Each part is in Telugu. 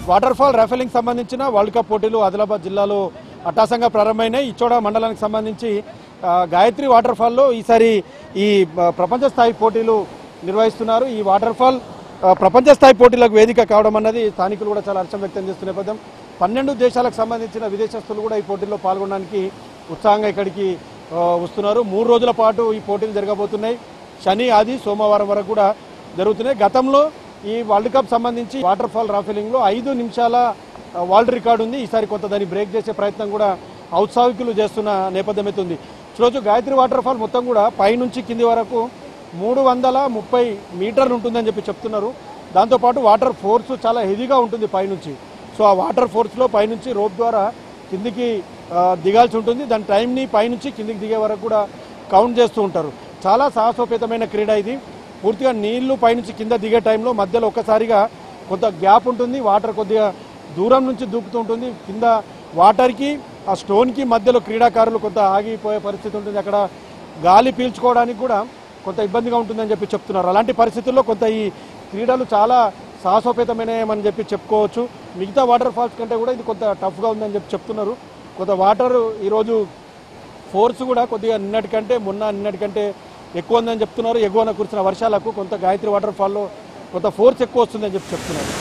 వాటర్ ఫాల్ రాఫెలింగ్ సంబంధించిన వరల్డ్ కప్ పోటీలు ఆదిలాబాద్ జిల్లాలో అట్టాసంగా ప్రారంభమైనాయి. ఇచ్చోడ మండలానికి సంబంధించి గాయత్రి వాటర్ ఫాల్లో ఈసారి ఈ ప్రపంచ స్థాయి పోటీలు నిర్వహిస్తున్నారు. ఈ వాటర్ ఫాల్ ప్రపంచ స్థాయి పోటీలకు వేదిక కావడం అన్నది స్థానికులు కూడా చాలా హర్షం వ్యక్తం చేస్తున్న నేపథ్యం 12 దేశాలకు సంబంధించిన విదేశస్తులు కూడా ఈ పోటీల్లో పాల్గొనడానికి ఉత్సాహంగా ఇక్కడికి వస్తున్నారు. 3 రోజుల పాటు ఈ పోటీలు జరగబోతున్నాయి. శని ఆది సోమవారం వరకు కూడా జరుగుతున్నాయి. గతంలో ఈ వరల్డ్ కప్ సంబంధించి వాటర్ ఫాల్ రాఫెలింగ్లో 5 నిమిషాల వరల్డ్ రికార్డు ఉంది. ఈసారి కొంత దాన్ని బ్రేక్ చేసే ప్రయత్నం కూడా ఔత్సాహికులు చేస్తున్న నేపథ్యం అయితే ఉంది. ఈరోజు గాయత్రి వాటర్ ఫాల్ మొత్తం కూడా పైనుంచి కింది వరకు 330 మీటర్లు ఉంటుందని చెప్పి చెప్తున్నారు. దాంతోపాటు వాటర్ ఫోర్స్ చాలా హెవీగా ఉంటుంది పైనుంచి. సో ఆ వాటర్ ఫోర్స్లో పైనుంచి రోప్ ద్వారా కిందికి దిగాల్సి ఉంటుంది. దాని టైంని పైనుంచి కిందికి దిగే వరకు కూడా కౌంట్ చేస్తూ ఉంటారు. చాలా సాహసోపేతమైన క్రీడ ఇది. పూర్తిగా నీళ్లు పైనుంచి కింద దిగే టైంలో మధ్యలో ఒక్కసారిగా కొంత గ్యాప్ ఉంటుంది. వాటర్ కొద్దిగా దూరం నుంచి దూకుతూ ఉంటుంది. కింద వాటర్కి ఆ స్టోన్కి మధ్యలో క్రీడాకారులు కొంత ఆగిపోయే పరిస్థితి ఉంటుంది. అక్కడ గాలి పీల్చుకోవడానికి కూడా కొంత ఇబ్బందిగా ఉంటుందని చెప్పి చెప్తున్నారు. అలాంటి పరిస్థితుల్లో కొంత ఈ క్రీడలు చాలా సాహసోపేతమైనమని చెప్పి చెప్పుకోవచ్చు. మిగతా వాటర్ ఫాల్స్ కంటే కూడా ఇది కొంత టఫ్గా ఉందని చెప్పి చెప్తున్నారు. కొంత వాటర్ ఈరోజు ఫోర్స్ కూడా కొద్దిగా నిన్నటికంటే ఎక్కువ ఉందని చెప్తున్నారు. ఎగువన కురిసిన వర్షాలకు కొంత గాయత్రి వాటర్ ఫాల్లో కొంత ఫోర్స్ ఎక్కువ వస్తుందని చెప్పి చెప్తున్నారు.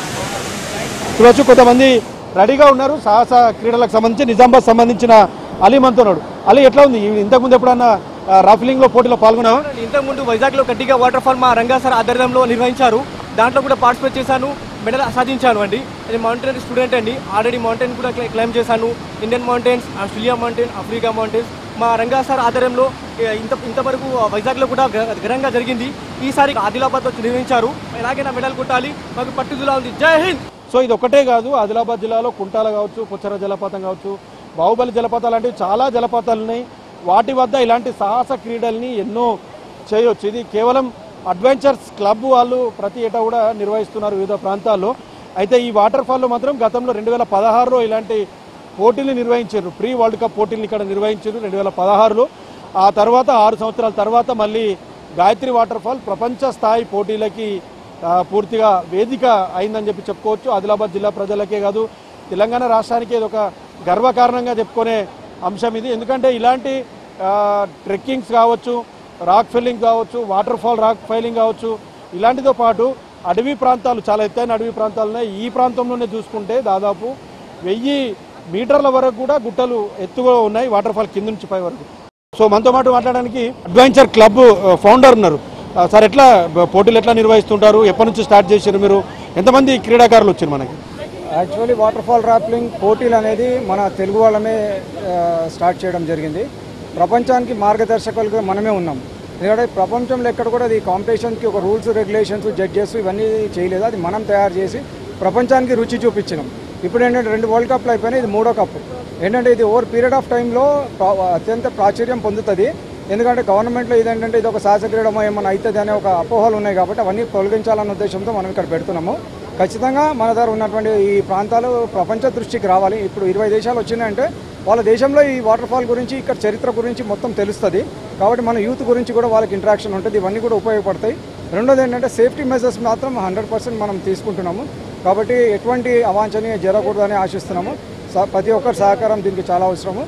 ఈరోజు కొంతమంది రెడీగా ఉన్నారు. సాహస క్రీడలకు సంబంధించి నిజామాబాద్ సంబంధించిన అలీ మనతోన్నాడు. అలీ ఎట్లా ఉంది? ఇంతకుముందు ఎప్పుడన్నా రాఫ్లింగ్ లో పోటీలో పాల్గొన్నావా? ఇంతకుముందు వైజాగ్ లో గట్టిగా వాటర్ ఫాల్ మా రంగా సార్ ఆధ్వర్యంలో నిర్వహించారు. దాంట్లో కూడా పార్టిసిపేట్ చేశాను, మెడల్ సాధించాను అండి. నేను మౌంటైన్ స్టూడెంట్ అండి. ఆల్రెడీ మౌంటైన్ కూడా క్లైమ్ చేశాను. Indian mountains, Australia mountain, Africa mountains మా రంగా సార్ ఆధ్వర్యంలో ఇంతవరకు వైజాగ్లో కూడా ఘనంగా జరిగింది. ఈసారి ఆదిలాబాద్ వచ్చి నిర్వహించారు. ఎలాగైనా మెడల్ కొట్టాలి, మాకు పట్టుదల ఉంది. జై హింద్. సో ఇది ఒకటే కాదు, ఆదిలాబాద్ జిల్లాలో కుంటాల కావచ్చు, పుచ్చర జలపాతం కావచ్చు, బాహుబలి జలపాతాలు లాంటివి చాలా జలపాతాలు ఉన్నాయి. వాటి వద్ద ఇలాంటి సాహస క్రీడల్ని ఎన్నో చేయొచ్చు. ఇది కేవలం అడ్వెంచర్స్ క్లబ్ వాళ్ళు ప్రతి ఏటా కూడా నిర్వహిస్తున్నారు వివిధ ప్రాంతాల్లో. అయితే ఈ వాటర్ ఫాల్లో మాత్రం గతంలో 2016లో ఇలాంటి పోటీలు నిర్వహించారు. ప్రీ వరల్డ్ కప్ పోటీలు ఇక్కడ నిర్వహించారు 2016లో. ఆ తర్వాత 6 సంవత్సరాల తర్వాత మళ్ళీ గాయత్రి వాటర్ ఫాల్ ప్రపంచ స్థాయి పోటీలకి పూర్తిగా వేదిక అయిందని చెప్పి చెప్పుకోవచ్చు. ఆదిలాబాద్ జిల్లా ప్రజలకే కాదు, తెలంగాణ రాష్ట్రానికి ఇది ఒక గర్వకారణంగా చెప్పుకునే అంశం ఇది. ఎందుకంటే ఇలాంటి ట్రెక్కింగ్స్ కావచ్చు, రాక్ ఫెల్లింగ్ కావచ్చు, వాటర్ ఫాల్ రాక్ ఫెయిలింగ్ కావచ్చు, ఇలాంటితో పాటు అడవి ప్రాంతాలు, చాలా ఎత్తైన అడవి ప్రాంతాలు ఉన్నాయి. ఈ ప్రాంతంలోనే చూసుకుంటే దాదాపు 1000 మీటర్ల వరకు కూడా గుట్టలు ఎత్తుగా ఉన్నాయి వాటర్ ఫాల్ కింద నుంచి పై వరకు. సో మనతో పాటు మాట్లాడడానికి అడ్వెంచర్ క్లబ్ ఫౌండర్ ఉన్నారు. సార్, ఎట్లా పోటీలు ఎట్లా నిర్వహిస్తుంటారు? ఎప్పటి నుంచి స్టార్ట్ చేశారు మీరు? ఎంతమంది క్రీడాకారులు వచ్చారు మనకి? యాక్చువల్లీ వాటర్ ఫాల్ రాఫ్లింగ్ పోటీలు అనేది మన తెలుగు వాళ్ళమే స్టార్ట్ చేయడం జరిగింది. ప్రపంచానికి మార్గదర్శకులుగా మనమే ఉన్నాం. ఎందుకంటే ప్రపంచంలో ఎక్కడ కూడా అది కాంపిటీషన్కి ఒక రూల్స్, రెగ్యులేషన్స్, జడ్జెస్ ఇవన్నీ చేయలేదు. అది మనం తయారు చేసి ప్రపంచానికి రుచి చూపించినాం. ఇప్పుడు ఏంటంటే 2 వరల్డ్ కప్లు అయిపోయినాయి, ఇది 3వ కప్. ఏంటంటే ఇది ఓవర్ పీరియడ్ ఆఫ్ టైంలో అత్యంత ప్రాచుర్యం పొందుతుంది. ఎందుకంటే గవర్నమెంట్లో ఇదేంటంటే ఇది ఒక సాహస క్రీడమో ఏమైనా అవుతుంది అనే ఒక అపోహలు ఉన్నాయి. కాబట్టి అవన్నీ తొలగించాలన్న ఉద్దేశంతో మనం ఇక్కడ పెడుతున్నాము. ఖచ్చితంగా మన దగ్గర ఉన్నటువంటి ఈ ప్రాంతాలు ప్రపంచ దృష్టికి రావాలి. ఇప్పుడు 20 దేశాలు వచ్చినాయంటే వాళ్ళ దేశంలో ఈ వాటర్ ఫాల్ గురించి, ఇక్కడ చరిత్ర గురించి మొత్తం తెలుస్తుంది. కాబట్టి మన యూత్ గురించి కూడా వాళ్ళకి ఇంటరాక్షన్ ఉంటుంది. ఇవన్నీ కూడా ఉపయోగపడతాయి. రెండోది ఏంటంటే సేఫ్టీ మెజర్స్ మాత్రం 100% మనం తీసుకుంటున్నాము. కాబట్టి ఎటువంటి అవాంఛనీయ జరగకూడదని ఆశిస్తున్నాము. ప్రతి ఒక్కరి సహకారం దీనికి చాలా అవసరము.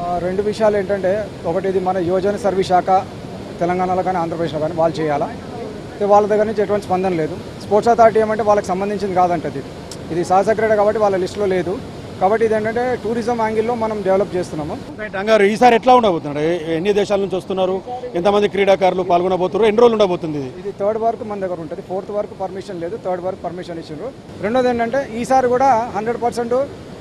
2 విషయాలు ఏంటంటే, ఒకటి ఇది మన యువజన సర్వీస్ శాఖ తెలంగాణలో కానీ ఆంధ్రప్రదేశ్లో కానీ వాళ్ళు చేయాలా. వాళ్ళ దగ్గర నుంచి ఎటువంటి స్పందన లేదు. స్పోర్ట్స్ అథారిటీ ఏమంటే వాళ్ళకి సంబంధించింది కాదంటది. ఇది సాహస క్రీడ కాబట్టి వాళ్ళ లిస్టులో లేదు. కాబట్టి ఇది ఏంటంటే టూరిజం యాంగిల్లో మనం డెవలప్ చేస్తున్నాము. అంగారు, ఈసారి ఎట్లా ఉండబోతున్నారు? ఎన్ని దేశాల నుంచి వస్తున్నారు? ఎంతమంది క్రీడాకారులు పాల్గొనబోతున్నారు? ఎన్ని రోజులు ఉండబోతుంది? ఇది 3rd వరకు మన దగ్గర ఉంటుంది. 4th వరకు పర్మిషన్ లేదు, 3rd వరకు పర్మిషన్ ఇచ్చిండ్రు. రెండోది ఏంటంటే ఈసారి కూడా 100%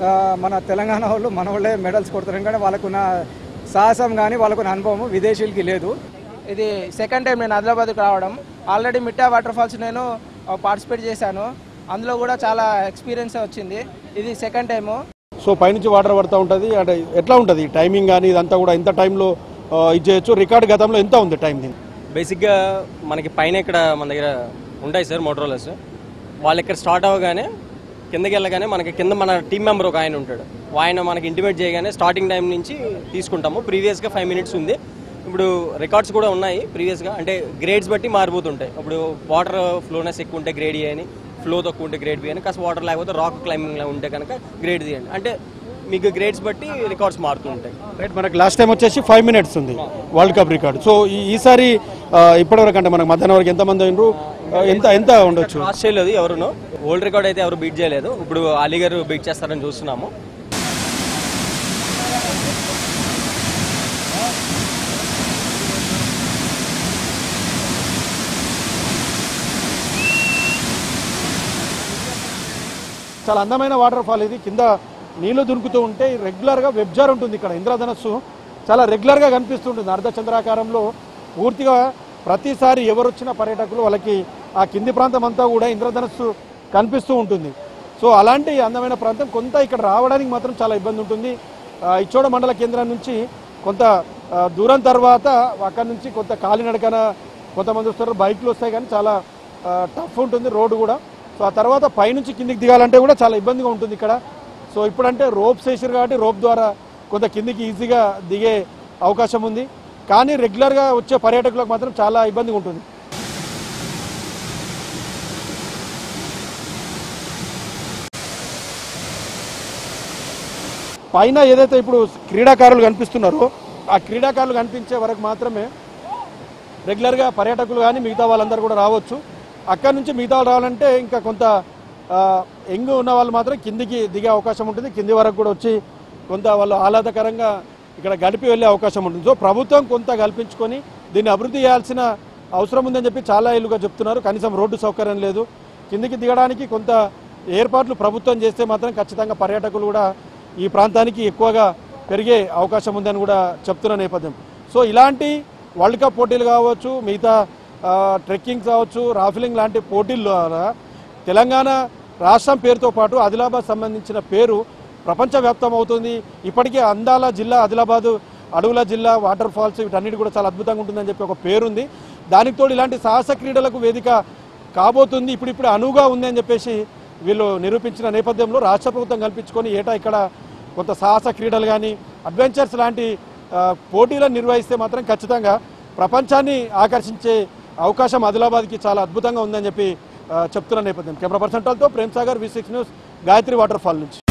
మన తెలంగాణ వాళ్ళు మన వాళ్ళే మెడల్స్ కొడతారు. ఎందుకంటే వాళ్ళకున్న సాహసం కానీ వాళ్ళకున్న అనుభవం విదేశీయులకి లేదు. ఇది సెకండ్ టైం నేను ఆదిలాబాద్కి రావడం. ఆల్రెడీ మిట్టా వాటర్ ఫాల్స్ నేను పార్టిసిపేట్ చేశాను. అందులో కూడా చాలా ఎక్స్పీరియన్స్ వచ్చింది. ఇది సెకండ్ టైము. సో పైనుంచి వాటర్ పడుతూ ఉంటుంది. అంటే ఎట్లా ఉంటుంది టైమింగ్ కానీ ఇదంతా కూడా? ఎంత టైంలో ఇది చేయొచ్చు? రికార్డ్ గతంలో ఎంత ఉంది టైం? దీన్ని బేసిక్గా మనకి పైన ఇక్కడ మన దగ్గర ఉంటాయి సార్ మోటరోలర్స్. వాళ్ళు ఇక్కడ స్టార్ట్ అవ్వగానే కిందకి వెళ్ళగానే మనకి కింద మన టీం మెంబర్ ఒక ఆయన ఉంటాడు. ఆయన మనకి ఇంటిమేట్ చేయగానే స్టార్టింగ్ టైం నుంచి తీసుకుంటాము. ప్రీవియస్గా 5 minutes ఉంది. ఇప్పుడు రికార్డ్స్ కూడా ఉన్నాయి ప్రీవియస్గా. అంటే గ్రేడ్స్ బట్టి మారిపోతుంటాయి. ఇప్పుడు వాటర్ ఫ్లోనెస్ ఎక్కువ ఉంటే గ్రేడ్ అని, ఫ్లో తక్కువ ఉంటే గ్రేడ్ బి అని, కాస్త వాటర్ లేకపోతే రాక్ క్లైంబింగ్ ఉంటే కనుక గ్రేడ్ ది అండి. అంటే మీకు గ్రేడ్స్ బట్టి రికార్డ్స్ మారుతూ ఉంటాయి. రైట్, మనకు లాస్ట్ టైం వచ్చేసి 5 minutes ఉంది వరల్డ్ కప్ రికార్డు. సో ఈసారి ఇప్పటివరకు అంటే మనకు మధ్యాహ్నం వరకు ఎంతమంది అయినరు, ఎంత ఉండొచ్చు? క్రాస్ చేయలేదు ఎవరును, వరల్డ్ రికార్డ్ అయితే ఎవరు బీట్ చేయలేదు. ఇప్పుడు అలీ గారు బీట్ చేస్తారని చూస్తున్నాము. చాలా అందమైన వాటర్ ఫాల్ ఇది. కింద నీళ్లు దునుకుతూ ఉంటే రెగ్యులర్గా వెబ్జార్ ఉంటుంది ఇక్కడ. ఇంద్రధనస్సు చాలా రెగ్యులర్గా కనిపిస్తుంటుంది అర్ధచంద్రాకారంలో. పూర్తిగా ప్రతిసారి ఎవరు వచ్చిన పర్యాటకులు వాళ్ళకి ఆ కింది ప్రాంతం అంతా కూడా ఇంద్రధనస్సు కనిపిస్తూ ఉంటుంది. సో అలాంటి అందమైన ప్రాంతం కొంత ఇక్కడ రావడానికి మాత్రం చాలా ఇబ్బంది ఉంటుంది. ఇచ్చోడ మండల కేంద్రం నుంచి కొంత దూరం తర్వాత అక్కడి నుంచి కొంత కాలినడకన కొంతమంది వస్తారు, బైక్లు వస్తాయి, కానీ చాలా టఫ్ ఉంటుంది రోడ్డు కూడా. సో ఆ తర్వాత పైనుంచి కిందికి దిగాలంటే కూడా చాలా ఇబ్బందిగా ఉంటుంది ఇక్కడ. సో ఇప్పుడంటే రోప్స్ వేసారు కాబట్టి రోప్ ద్వారా కొంత కిందికి ఈజీగా దిగే అవకాశం ఉంది. కానీ రెగ్యులర్గా వచ్చే పర్యాటకులకు మాత్రం చాలా ఇబ్బందిగా ఉంటుంది. పైన ఏదైతే ఇప్పుడు క్రీడాకారులు కనిపిస్తున్నారో ఆ క్రీడాకారులు కనిపించే వరకు మాత్రమే రెగ్యులర్గా పర్యాటకులు కానీ మిగతా వాళ్ళందరూ కూడా రావచ్చు. అక్కడ నుంచి మిగతా వాళ్ళు రావాలంటే ఇంకా కొంత యంగ్ ఉన్న వాళ్ళు మాత్రం కిందికి దిగే అవకాశం ఉంటుంది. కింది వరకు కూడా వచ్చి కొంత వాళ్ళు ఆహ్లాదకరంగా ఇక్కడ గడిపి వెళ్ళే అవకాశం ఉంటుంది. సో ప్రభుత్వం కొంత కల్పించుకొని దీన్ని అభివృద్ధి చేయాల్సిన అవసరం ఉందని చెప్పి చాలా ఏళ్ళుగా చెప్తున్నారు. కనీసం రోడ్డు సౌకర్యం లేదు. కిందికి దిగడానికి కొంత ఏర్పాట్లు ప్రభుత్వం చేస్తే మాత్రం ఖచ్చితంగా పర్యాటకులు కూడా ఈ ప్రాంతానికి ఎక్కువగా పెరిగే అవకాశం ఉందని కూడా చెప్తున్న నేపథ్యం. సో ఇలాంటి వరల్డ్ కప్ పోటీలు కావచ్చు, మిగతా ట్రెక్కింగ్ కావచ్చు, రాఫ్లింగ్ లాంటి పోటీల ద్వారా తెలంగాణ రాష్ట్రం పేరుతో పాటు ఆదిలాబాద్ సంబంధించిన పేరు ప్రపంచవ్యాప్తం అవుతుంది. ఇప్పటికే అందాల జిల్లా ఆదిలాబాదు, అడవుల జిల్లా, వాటర్ ఫాల్స్ వీటన్నిటి కూడా చాలా అద్భుతంగా ఉంటుందని చెప్పి ఒక పేరుంది. దానికి తోడు ఇలాంటి సాహస క్రీడలకు వేదిక కాబోతుంది. ఇప్పుడు అనువుగా ఉంది అని చెప్పేసి వీళ్ళు నిరూపించిన నేపథ్యంలో రాష్ట్ర ప్రభుత్వం కల్పించుకొని ఏటా ఇక్కడ కొంత సాహస క్రీడలు కానీ అడ్వెంచర్స్ లాంటి పోటీలను నిర్వహిస్తే మాత్రం ఖచ్చితంగా ప్రపంచాన్ని ఆకర్షించే అవకాశం ఆదిలాబాద్కి చాలా అద్భుతంగా ఉందని చెప్పి చెప్తున్న నేపథ్యం. కెమెరా పర్సన్ తో Prem Sagar, V6 news, Gayatri waterfall నుంచి.